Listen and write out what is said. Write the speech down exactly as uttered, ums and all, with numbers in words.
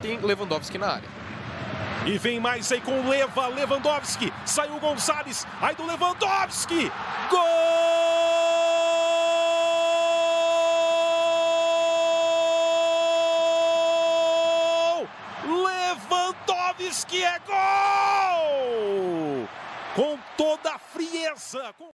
tem Lewandowski na área. E vem mais aí com o Leva, Lewandowski, saiu o Gonçalves, aí do Lewandowski, gol! Lewandowski é gol! Com toda a frieza.